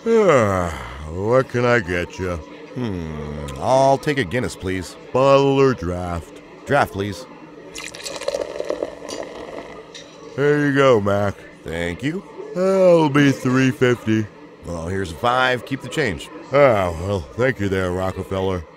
What can I get you? I'll take a Guinness, please. Bottle or draft? Draft, please. Here you go, Mac. Thank you. That'll be $3.50. Well, here's a 5. Keep the change. Well, thank you there, Rockefeller.